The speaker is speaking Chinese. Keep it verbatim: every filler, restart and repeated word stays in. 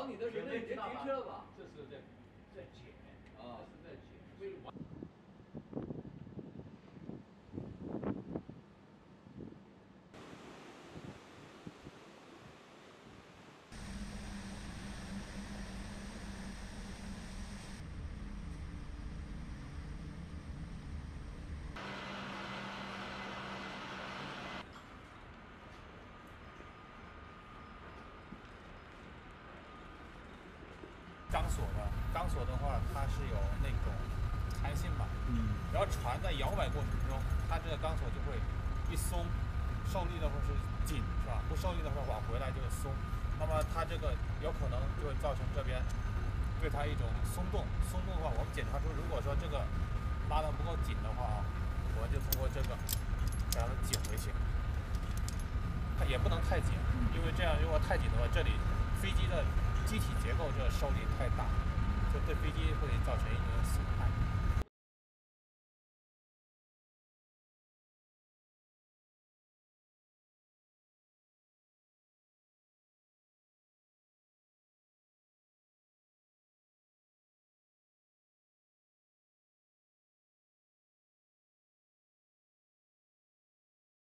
找你的时候，那已经停车了吧？ 这是在在减啊， 这是在减，所以完。 钢索的，钢索的话，它是有那种弹性嘛，嗯，然后船在摇摆过程中，它这个钢索就会一松，受力的话是紧，是吧？不受力的话往回来就会松，那么它这个有可能就会造成这边对它一种松动，松动的话，我们检查出如果说这个拉得不够紧的话啊，我们就通过这个把它紧回去，它也不能太紧，因为这样如果太紧的话，这里飞机的机体结构这个受力太大，就对飞机会造成一定的损害。